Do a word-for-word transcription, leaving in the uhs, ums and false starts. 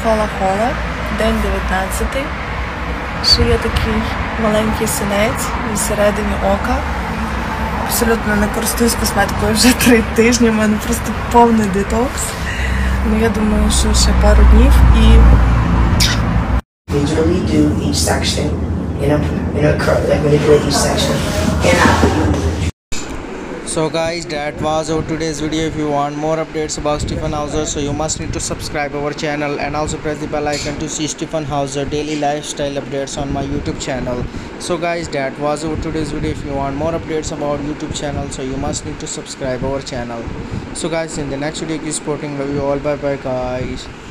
хола-хола, день дев'ятнадцятий. Шиє такий маленький синець всередині ока. Абсолютно не користуюсь косметикою вже три тижні, в мене просто повний детокс. Ну я думаю, що ще пару днів і... Visually do each section, you know, you know, like manipulate each section, and I put you in the. So guys, that was our today's video. If you want more updates about Stjepan Hauser, so you must need to subscribe our channel and also press the bell icon to see Stjepan Hauser daily lifestyle updates on my YouTube channel. So guys, that was our today's video. If you want more updates about YouTube channel, so you must need to subscribe our channel. So guys, in the next video, keep supporting. Love you all. Bye bye guys.